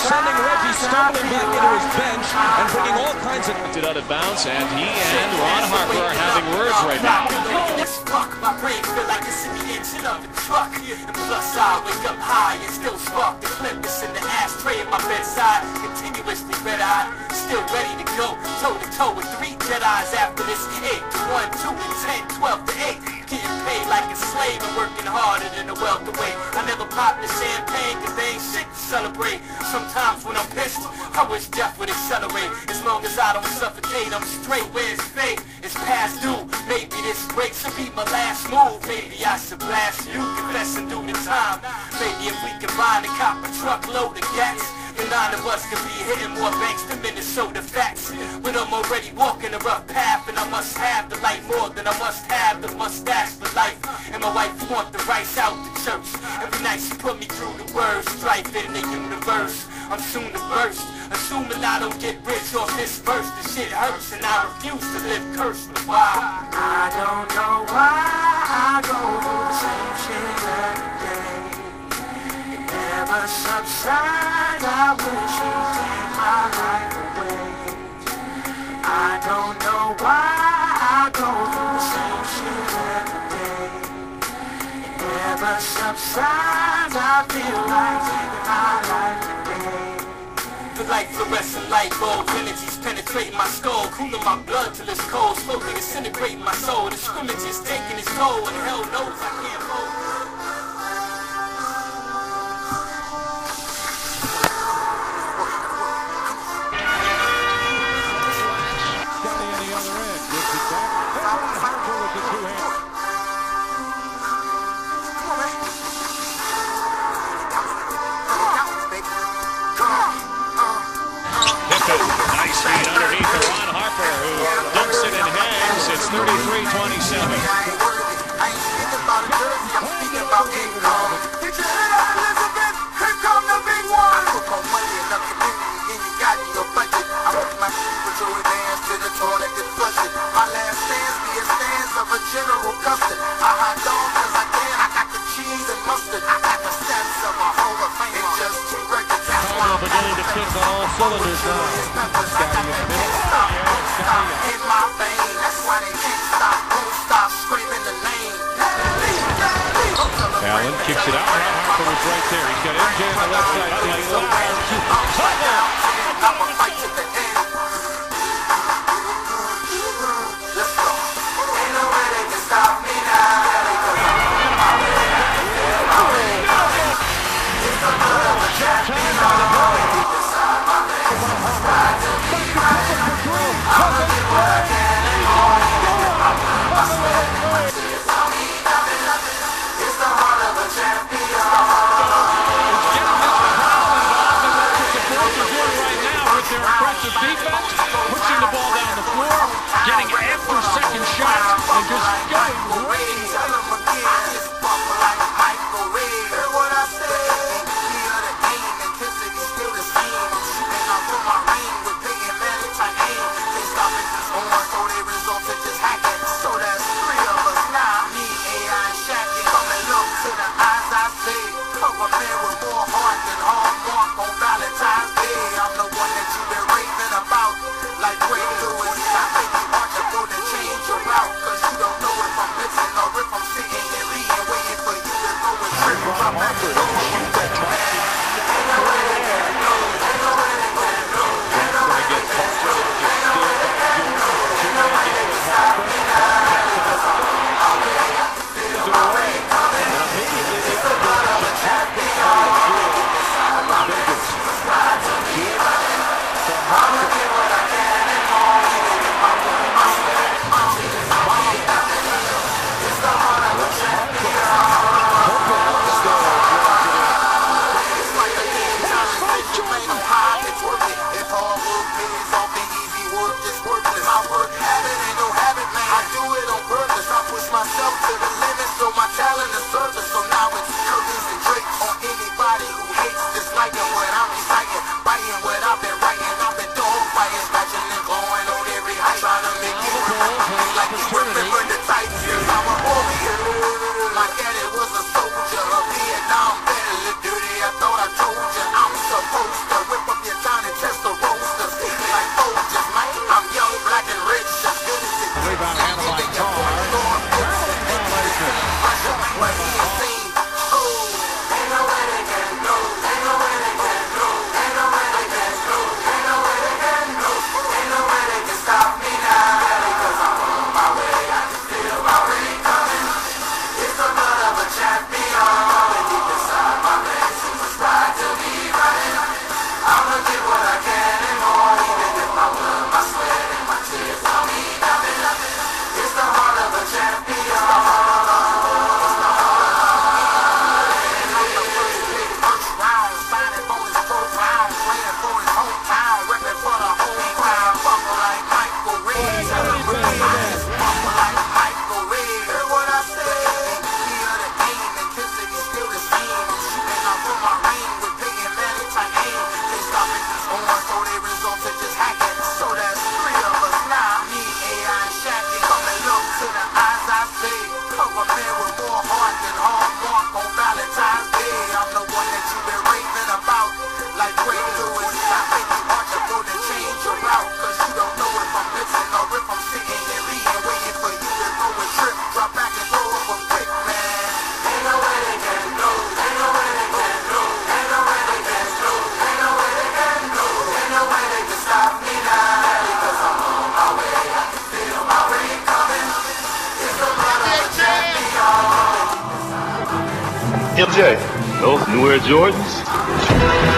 sending Reggie stumbling back into his bench and bringing all kinds of... Out of bounds, and he and Ron Harper are having words right now. My brain feel like it's in the engine of the truck. And plus I wake up high and still spark the clip that's in the ashtray at my bedside. Continuously red-eyed, still ready to go toe-to-toe with 3 Jedis after this hit. 1, 2, and 10, 12 to 8. Getting paid like a slave and working harder than a welterweight. I never pop the champagne cause they ain't shit to celebrate. Sometimes when I'm pissed, I wish death would accelerate. As long as I don't suffocate, I'm straight. Where's fate? It's past due. Maybe this break should be my last move. Maybe I should blast you, confess and do the time. Maybe if we combine and cop a truckload of gas, the 9 of us could be hitting more banks than Minnesota facts. But I'm already walking a rough path, and I must have the light more than I must have the mustache for life. And my wife want the rice out the church. Every night she put me through the worst strife in the universe. I'm soon to burst, assuming I don't get rich off this verse. The shit hurts and I refuse to live cursed. Why? I don't know why I go through the same shit every day. It never subsides, I wish you take my life away. I don't know why I go through the same shit every day. It never subsides, I feel like taking my life away. The light fluorescent light bulbs, energies penetrating my skull, cooling my blood till it's cold, slowly disintegrating my soul. The scrimmage is taking its toll, and hell knows I can't hold. Nice feed underneath to Ron Harper, who dumps it and hangs. It's 33-27. I ain't speaking about a jersey, I'm speaking about income. Get your head up, Elizabeth, here come the big one. I put more money in the community than you got in your budget. I put my with your advance to the toilet and flush it. My last stance be a stance of a general custard. I hot dog cause I can, I got the cheese and mustard. I got the status of a Hall of Fame. It's just 2 records, that's why I'm beginning to kick on all cylinders now. in my vein, that's why they can't stop, won't stop screaming the name. Allen kicks it out. Ron Harper was right there. He's got MJ on the left side. I'ma fight to the end. Let's go. Ain't no way they can stop me now. It's the blood of a champion. Inside my veins, got to be right. I'ma get what I can and more. I swear, my tears on me, nothing. It's the heart of a champion. Getting this crowd involved, and that's what the Bulls are doing right MJ, no, New Air Jordans.